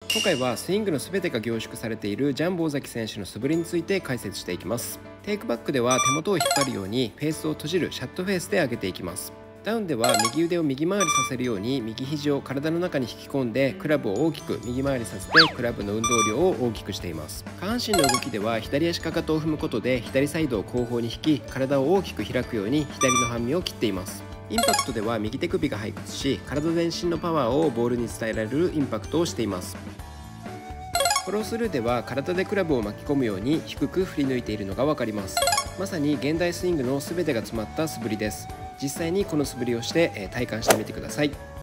今回はスイングの全てが凝縮されているジャンボ尾崎選手の素振りについて解説していきます。テイクバックでは手元を引っ張るようにフェースを閉じるシャットフェースで上げていきます。ダウンでは右腕を右回りさせるように右肘を体の中に引き込んでクラブを大きく右回りさせてクラブの運動量を大きくしています。下半身の動きでは左足かかとを踏むことで左サイドを後方に引き体を大きく開くように左の半身を切っています。インパクトでは右手首が背屈し体全身のパワーをボールに伝えられるインパクトをしています。フォロースルーでは体でクラブを巻き込むように低く振り抜いているのが分かります。まさに現代スイングの全てが詰まった素振りです。実際にこの素振りをして体感してみてください。